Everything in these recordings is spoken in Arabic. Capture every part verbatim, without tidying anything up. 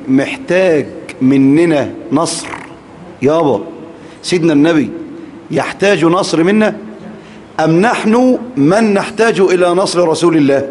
محتاج مننا نصر يابا؟ سيدنا النبي يحتاج نصر منا أم نحن من نحتاج إلى نصر رسول الله؟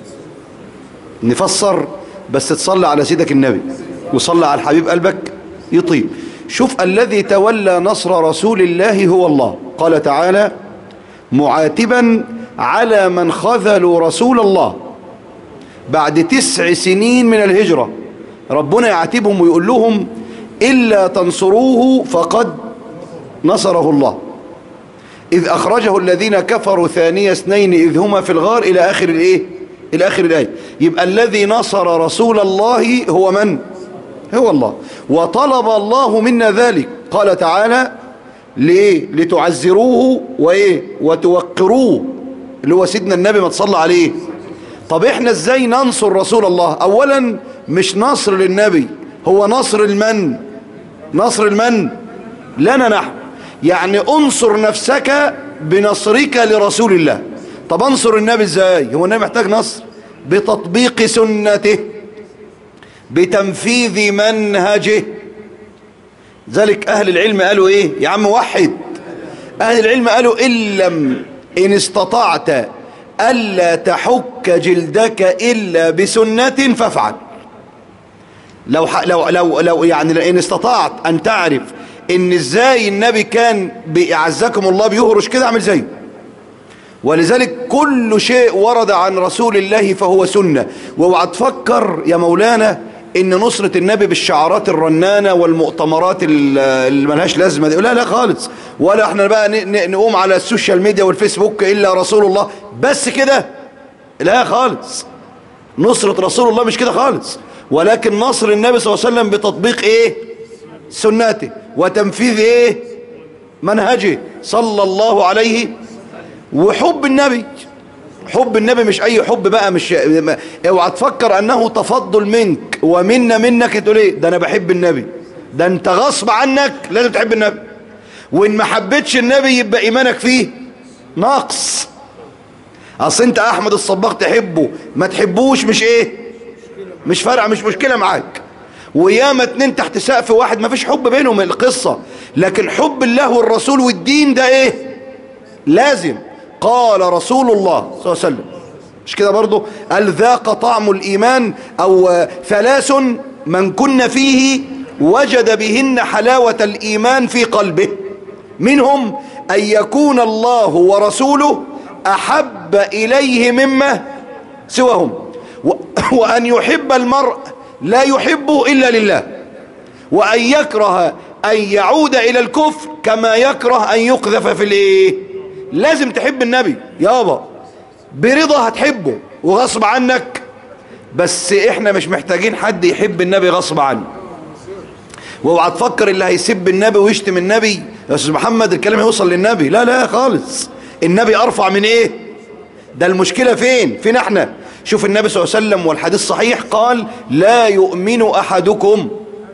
نفسر بس تصلي على سيدك النبي وصلي على الحبيب قلبك يطيب. شوف الذي تولى نصر رسول الله هو الله. قال تعالى معاتبا على من خذلوا رسول الله بعد تسع سنين من الهجرة، ربنا يعاتبهم ويقول لهم إلا تنصروه فقد نصره الله إذ أخرجه الذين كفروا ثاني اثنين إذ هما في الغار إلى آخر الإيه؟ إلى آخر الآية. يبقى الذي نصر رسول الله هو من؟ هو الله. وطلب الله منا ذلك. قال تعالى ليه؟ لتعزروه وإيه؟ وتوقروه، اللي هو سيدنا النبي ما تصلى عليه. طب إحنا إزاي ننصر رسول الله؟ أولا مش نصر للنبي، هو نصر المن؟ نصر المن؟ لنا نحن. يعني انصر نفسك بنصرك لرسول الله. طب انصر النبي ازاي؟ هو النبي محتاج نصر؟ بتطبيق سنته، بتنفيذ منهجه. ذلك اهل العلم قالوا ايه يا عم؟ وحد. اهل العلم قالوا ان لم ان استطعت الا تحك جلدك الا بسنة فافعل. لو لو لو لو يعني ان استطعت ان تعرف ان ازاي النبي كان بيعزكم الله بيهرش كده، اعمل زيه. ولذلك كل شيء ورد عن رسول الله فهو سنة. واوعى تفكر يا مولانا ان نصرة النبي بالشعارات الرنانة والمؤتمرات اللي ملهاش لازمة دي، لا لا خالص. ولا احنا بقى نقوم على السوشيال ميديا والفيسبوك الا رسول الله بس كده، لا خالص. نصرة رسول الله مش كده خالص، ولكن نصر النبي صلى الله عليه وسلم بتطبيق ايه؟ سنته، وتنفيذ ايه؟ منهجه صلى الله عليه. وحب النبي، حب النبي مش اي حب بقى، مش اوعى تفكر انه تفضل منك ومنا منك تقول ايه ده انا بحب النبي. ده انت غصب عنك لازم تحب النبي، وان ما حبيتش النبي يبقى ايمانك فيه ناقص. اصل انت احمد الصباغ تحبه ما تحبوش مش ايه؟ مش فارقه، مش مشكله معاك. وياما اتنين تحت سقف واحد ما فيش حب بينهم القصة، لكن حب الله والرسول والدين ده ايه؟ لازم. قال رسول الله صلى الله عليه وسلم مش كده برضو؟ قال ذاق طعم الإيمان أو ثلاث من كن فيه وجد بهن حلاوة الإيمان في قلبه، منهم أن يكون الله ورسوله أحب إليه مما سواهم، وأن يحب المرء لا يحبه إلا لله، وأن يكره أن يعود إلى الكفر كما يكره أن يقذف في الإيه. لازم تحب النبي يابا، برضا هتحبه وغصب عنك. بس احنا مش محتاجين حد يحب النبي غصب عنه. واوعى تفكر اللي هيسب النبي ويشتم النبي يا استاذ محمد الكلام هيوصل للنبي، لا لا خالص. النبي ارفع من ايه؟ ده المشكلة فين؟ فين احنا؟ شوف النبي صلى الله عليه وسلم والحديث صحيح قال لا يؤمن احدكم.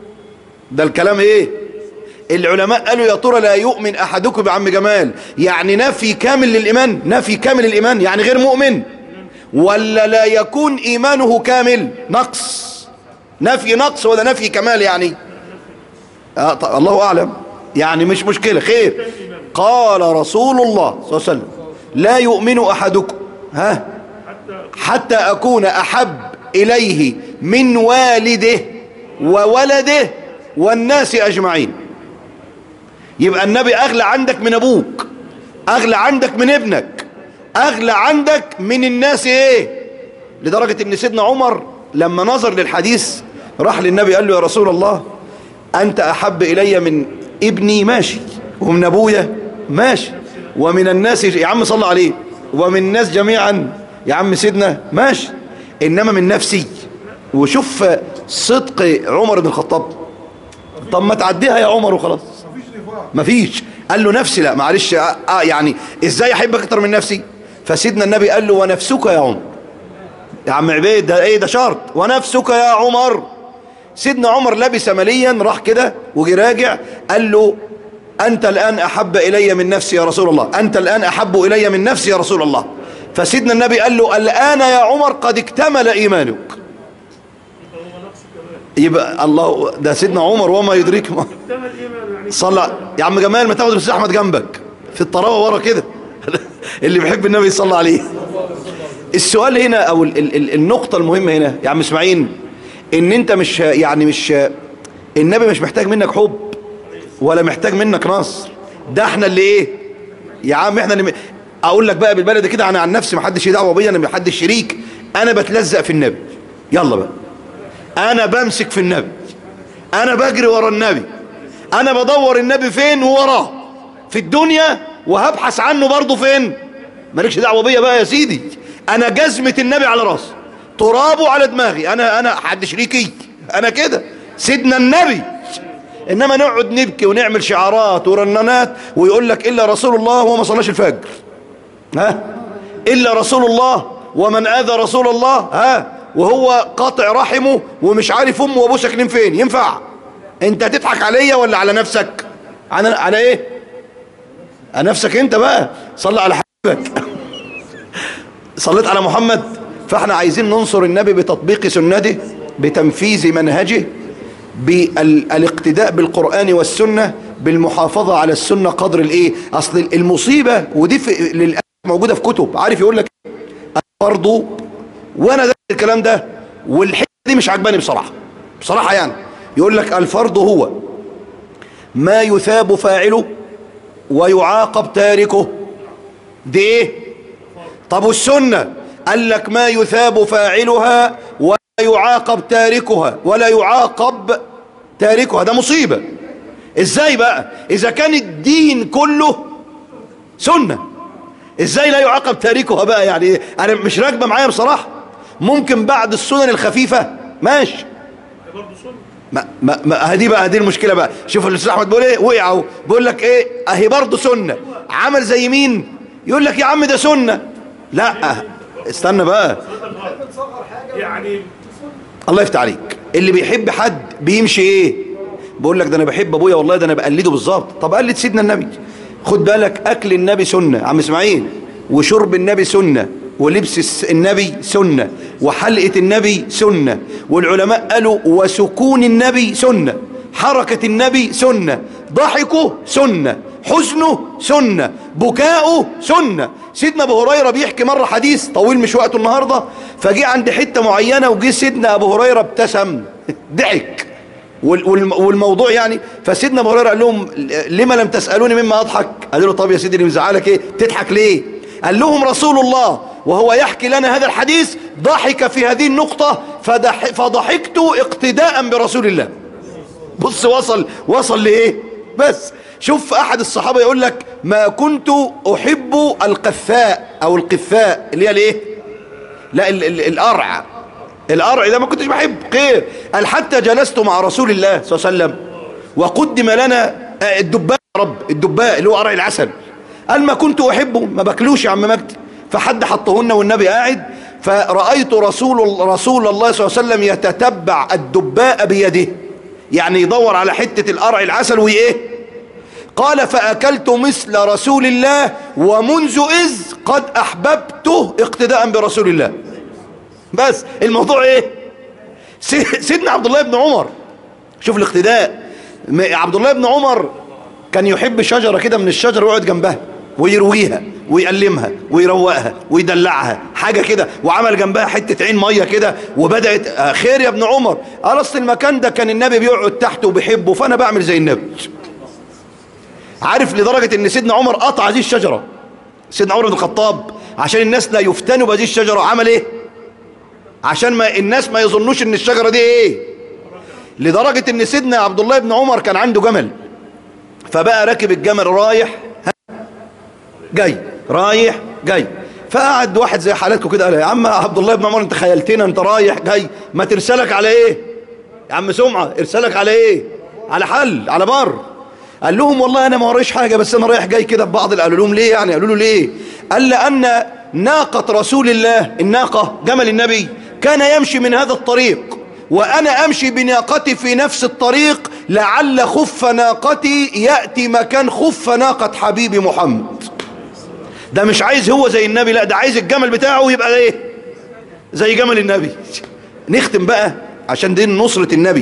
ده الكلام ايه؟ العلماء قالوا يا ترى لا يؤمن احدكم يا عم جمال يعني نفي كامل للايمان؟ نفي كامل الايمان يعني غير مؤمن، ولا لا يكون ايمانه كامل؟ نقص. نفي نقص ولا نفي كمال يعني؟ آه الله اعلم، يعني مش مشكلة خير. قال رسول الله صلى الله عليه وسلم لا يؤمن احدكم ها حتى اكون احب اليه من والده وولده والناس اجمعين. يبقى النبي اغلى عندك من ابوك، اغلى عندك من ابنك، اغلى عندك من الناس ايه. لدرجة ان سيدنا عمر لما نظر للحديث راح للنبي قال له يا رسول الله انت احب الي من ابني ماشي، ومن ابويا ماشي، ومن الناس يا عم صلى عليه، ومن الناس جميعا يا عم سيدنا ماشي، انما من نفسي. وشوف صدق عمر بن الخطاب. طب ما تعديها يا عمر وخلاص. مفيش. قال له نفسي لا معلش آه آه يعني ازاي احبك اكتر من نفسي؟ فسيدنا النبي قال له ونفسك يا عمر. يا عم عبيد ده ايه؟ ده شرط. ونفسك يا عمر. سيدنا عمر لبس مليا راح كده وجي راجع قال له انت الان احب الي من نفسي يا رسول الله، انت الان احب الي من نفسي يا رسول الله. فسيدنا النبي قال له الان يا عمر قد اكتمل ايمانك. يبقى الله ده سيدنا عمر وما يدريك ما صلى يا عم جمال، ما تاخد الاستاذ احمد جنبك في الطراوه ورا كده اللي بيحب النبي يصلى عليه. السؤال هنا او ال ال النقطه المهمه هنا يا عم اسماعيل، ان انت مش يعني مش النبي مش محتاج منك حب ولا محتاج منك نصر، ده احنا اللي ايه يا عم، احنا اللي اقول لك بقى بالبلد كده، انا عن نفسي ما حدش دعوه بيا، انا ما حدش شريك، انا بتلزق في النبي. يلا بقى انا بمسك في النبي، انا بجري ورا النبي، انا بدور النبي فين ووراه في الدنيا، وهبحث عنه برضه فين، مالكش دعوه بيا بقى يا سيدي. انا جزمه النبي على راسي، ترابه على دماغي، انا انا حد شريكي، انا كده سيدنا النبي. انما نقعد نبكي ونعمل شعارات ورنانات ويقول لك الا رسول الله وهو ما صلاش الفجر، ها، الا رسول الله ومن اذى رسول الله، ها، وهو قاطع رحمه ومش عارف امه وابوه ساكنين فين. ينفع؟ انت تضحك عليا ولا على نفسك؟ على على ايه؟ على نفسك انت بقى. صلى على حبيبك صليت على محمد. فاحنا عايزين ننصر النبي بتطبيق سنته، بتنفيذ منهجه، بالاقتداء بالقرآن والسنة، بالمحافظة على السنة قدر الايه. اصل المصيبة ودي للأسف موجودة في كتب، عارف يقول لك برضه، وانا ده الكلام ده والحته دي مش عجباني بصراحة بصراحة يعني، يقول لك الفرض هو ما يثاب فاعله ويعاقب تاركه. دي ايه؟ طب والسنة قال لك ما يثاب فاعلها ولا يعاقب تاركها، ولا يعاقب تاركها. ده مصيبة. ازاي بقى اذا كان الدين كله سنة، ازاي لا يعاقب تاركها بقى؟ يعني انا مش راكبه معايا بصراحة. ممكن بعد السنن الخفيفة ماشي، ما ما ما هدي بقى، هدي المشكلة بقى. شوف الاستاذ احمد بيقول ايه، وقع اهو، بيقول لك ايه، اهي برضه سنة. عمل زي مين؟ يقول لك يا عم ده سنة. لا استنى بقى، يعني الله يفتح عليك. اللي بيحب حد بيمشي ايه؟ بقول لك ده انا بحب ابويا والله، ده انا بقلده بالظبط. طب قلد سيدنا النبي. خد بالك، اكل النبي سنة عم اسماعيل، وشرب النبي سنة، ولبس النبي سنة، وحلقة النبي سنة، والعلماء قالوا وسكون النبي سنة، حركة النبي سنة، ضحكه سنة، حزنه سنة، بكاؤه سنة. سيدنا ابو هريرة بيحكي مرة حديث طويل مش وقته النهاردة، فجي عند حتة معينة وجي سيدنا ابو هريرة ابتسم ضحك والموضوع يعني. فسيدنا ابو هريرة قال لهم لما لم تسألوني مما اضحك؟ قالوا له طب يا سيدي اللي مزعلك ايه، تضحك ليه؟ قال لهم رسول الله وهو يحكي لنا هذا الحديث ضحك في هذه النقطة فضح فضحكت اقتداء برسول الله. بص وصل وصل لايه. بس شوف احد الصحابة يقول لك ما كنت احب القثاء او القثاء اللي هي الايه، لا ال ال القرع، القرع ده ما كنتش بحب خير. قال حتى جلست مع رسول الله صلى الله عليه وسلم وقدم لنا الدباء، رب الدباء اللي هو قرع العسل، قال ما كنت احبه، ما باكلوش يا عم مجدي. فحد حطهن والنبي قاعد، فرأيت رسول رسول الله صلى الله عليه وسلم يتتبع الدباء بيده، يعني يدور على حتة القرع العسل وايه. قال فأكلت مثل رسول الله ومنذ إذ قد أحببته اقتداء برسول الله. بس الموضوع ايه؟ سيدنا عبد الله بن عمر، شوف الاقتداء. عبد الله بن عمر كان يحب شجرة كده من الشجر ويقعد جنبها ويرويها ويقلمها ويروقها ويدلعها حاجة كده، وعمل جنبها حتة عين مية كده، وبدأت خير يا ابن عمر. قال اصل المكان ده كان النبي بيقعد تحته وبيحبه، فانا بعمل زي النبي. عارف لدرجة ان سيدنا عمر قطع هذه الشجرة، سيدنا عمر بن الخطاب عشان الناس لا يفتنوا بهذه الشجرة عمل ايه؟ عشان ما الناس ما يظنوش ان الشجرة دي ايه. لدرجة ان سيدنا عبد الله بن عمر كان عنده جمل، فبقى راكب الجمل رايح جاي رايح جاي، فقعد واحد زي حالاتكم كده قال يا عم عبد الله بن عمر انت خيلتنا، انت رايح جاي، ما ترسلك على ايه يا عم سمعة، ارسلك على ايه؟ على حل، على بر. قال لهم والله انا ما وريش حاجة، بس انا رايح جاي كده ببعض. قالوا لهم ليه يعني؟ قالوا له ليه؟ قال لأن ناقة رسول الله، الناقة جمل النبي، كان يمشي من هذا الطريق وأنا أمشي بناقتي في نفس الطريق، لعل خف ناقتي يأتي مكان خف ناقة حبيبي محمد. ده مش عايز هو زي النبي، لا ده عايز الجمل بتاعه يبقى ايه؟ زي جمل النبي. نختم بقى عشان دي نصرة النبي.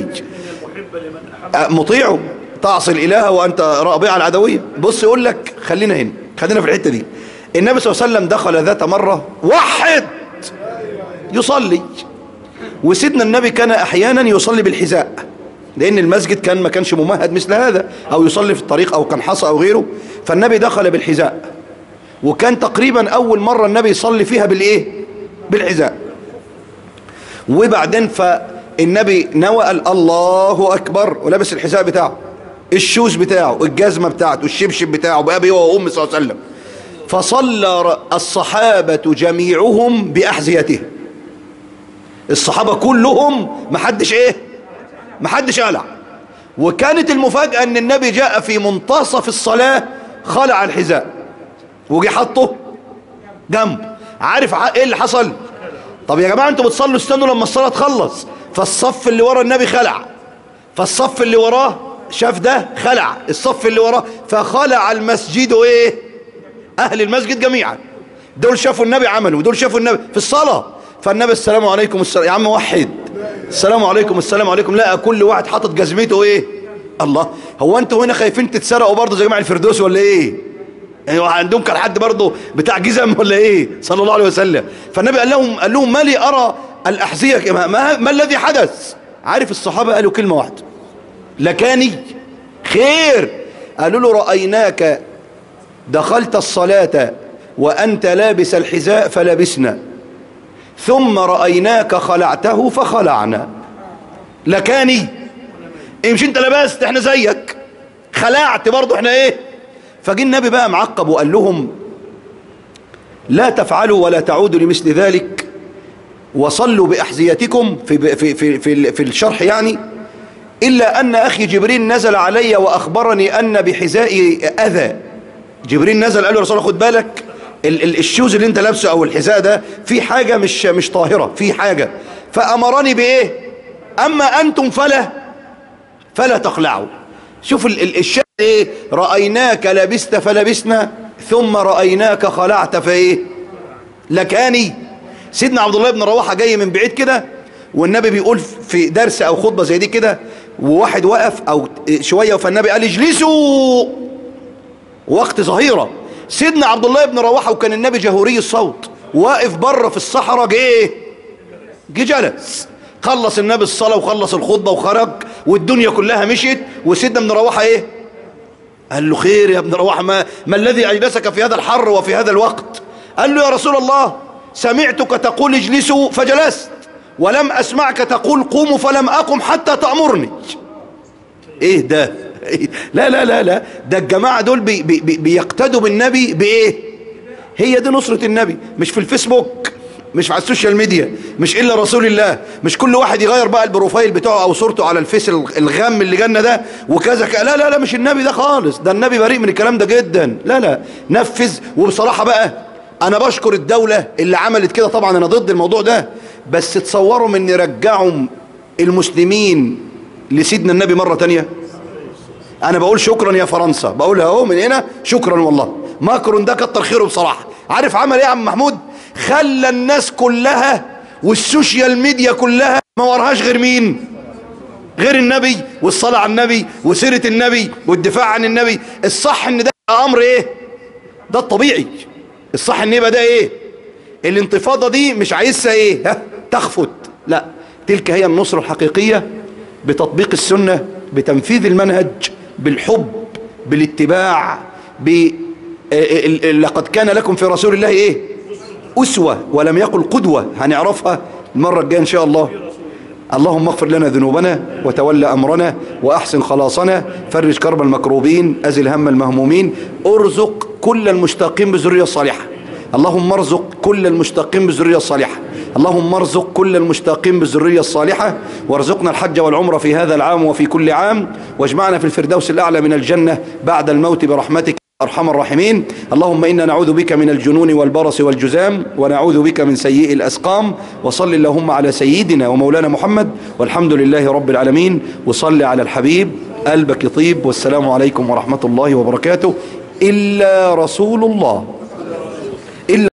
مطيعه تعصي الإله وأنت رابع العدوية. بص يقول لك خلينا هنا، خلينا في الحتة دي. النبي صلى الله عليه وسلم دخل ذات مرة وحد يصلي، وسيدنا النبي كان أحيانا يصلي بالحذاء، لأن المسجد كان ما كانش ممهد مثل هذا، أو يصلي في الطريق أو كان حصى أو غيره، فالنبي دخل بالحذاء، وكان تقريبا أول مرة النبي يصلي فيها بالإيه؟ بالحذاء. وبعدين فالنبي نوى قال الله أكبر ولبس الحذاء بتاعه، الشوز بتاعه، الجزمة بتاعته، الشبشب بتاعه، بأبي وأمي صلى الله عليه وسلم. فصلى الصحابة جميعهم بأحذيته، الصحابة كلهم محدش ايه محدش قلع. وكانت المفاجأة ان النبي جاء في منتصف الصلاة خلع الحذاء وجي حطه جنبه. عارف ايه اللي حصل؟ طب يا جماعة انتوا بتصلوا استنوا لما الصلاة تخلص. فالصف اللي ورا النبي خلع، فالصف اللي وراه شاف ده خلع، الصف اللي وراه، فخلع المسجد ايه؟ اهل المسجد جميعا. دول شافوا النبي عملوا ودول شافوا النبي في الصلاة. فالنبي السلام عليكم السلام يا عم وحد، السلام عليكم السلام عليكم، لقى كل واحد حاطط جزمته ايه؟ الله، هو انتوا هنا خايفين تتسرقوا برضه زي جماعة الفردوس ولا ايه؟ يعني عندهم كان حد برضه بتاع جزم ولا ايه؟ صلى الله عليه وسلم. فالنبي قال لهم قال لهم ما لي ارى الاحذية، ما, ما, ما الذي حدث؟ عارف الصحابة قالوا كلمة واحدة، لكاني خير. قالوا له رأيناك دخلت الصلاة وأنت لابس الحذاء فلبسنا، ثم رأيناك خلعته فخلعنا. لكاني إيه مش انت لبست احنا زيك، خلعت برضو احنا ايه. فجي النبي بقى معقب وقال لهم لا تفعلوا ولا تعودوا لمثل ذلك، وصلوا بأحذيتكم في, في, في, في, في الشرح يعني، إلا أن أخي جبريل نزل علي وأخبرني أن بحذائي أذى. جبريل نزل قال له رسول الله خد بالك ال ال الشوز اللي انت لابسه او الحذاء ده في حاجة مش مش طاهرة، في حاجة، فأمرني بإيه؟ أما أنتم فلا فلا تخلعوا. شوف الشيء ايه؟ رأيناك لبست فلبسنا، ثم رأيناك خلعت فايه؟ لكاني. سيدنا عبد الله بن رواحة جاي من بعيد كده، والنبي بيقول في درس او خطبة زي دي كده، وواحد وقف او شوية، فالنبي قال اجلسوا وقت ظهيرة. سيدنا عبد الله بن رواحة وكان النبي جهوري الصوت واقف بره في الصحراء، جه جه جلس، خلص النبي الصلاة وخلص الخطبة وخرج والدنيا كلها مشيت، وسيدنا ابن رواحة ايه؟ قال له خير يا ابن رواحة، ما, ما الذي أجلسك في هذا الحر وفي هذا الوقت؟ قال له يا رسول الله سمعتك تقول اجلسوا فجلست، ولم أسمعك تقول قوموا فلم أقم حتى تأمرني. ايه ده؟ لا لا لا لا، ده الجماعة دول بي بي بيقتدوا بالنبي بإيه؟ هي دي نصرة النبي، مش في الفيسبوك، مش على السوشيال ميديا، مش إلا رسول الله، مش كل واحد يغير بقى البروفايل بتاعه أو صورته على الفيس الغم اللي جانا ده وكذا. لا لا لا، مش النبي ده خالص، ده النبي بريء من الكلام ده جدا. لا لا، نفذ. وبصراحة بقى أنا بشكر الدولة اللي عملت كده، طبعا أنا ضد الموضوع ده، بس تصوروا من يرجعوا المسلمين لسيدنا النبي مرة تانية. انا بقول شكرا يا فرنسا، بقولها اهو من هنا، شكرا والله. ماكرون ده كتر خيره بصراحة. عارف عمل ايه يا عم محمود؟ خلى الناس كلها والسوشيال ميديا كلها ما وراهاش غير مين؟ غير النبي والصلاة على النبي وسيرة النبي والدفاع عن النبي. الصح ان ده امر ايه؟ ده الطبيعي. الصح ان يبقى ده ايه؟ الانتفاضة دي مش عايزها ايه؟ ها؟ تخفت. لا، تلك هي النصرة الحقيقية، بتطبيق السنة، بتنفيذ المنهج، بالحب، بالاتباع، ب لقد كان لكم في رسول الله ايه؟ أسوة، ولم يقل قدوة. هنعرفها المرة الجاية ان شاء الله. اللهم اغفر لنا ذنوبنا وتولى أمرنا وأحسن خلاصنا، فرج كرب المكروبين، أزل هم المهمومين، ارزق كل المشتاقين بالذرية الصالحة. اللهم ارزق كل المشتاقين بالذرية الصالحة، اللهم ارزق كل المشتاقين بالذرية الصالحة، وارزقنا الحج والعمرة في هذا العام وفي كل عام، واجمعنا في الفردوس الأعلى من الجنة بعد الموت برحمتك أرحم الراحمين. اللهم إنا نعوذ بك من الجنون والبرص والجزام، ونعوذ بك من سيئ الأسقام. وصل اللهم على سيدنا ومولانا محمد، والحمد لله رب العالمين. وصل على الحبيب، قلبك يطيب. والسلام عليكم ورحمة الله وبركاته. إلا رسول الله. إلا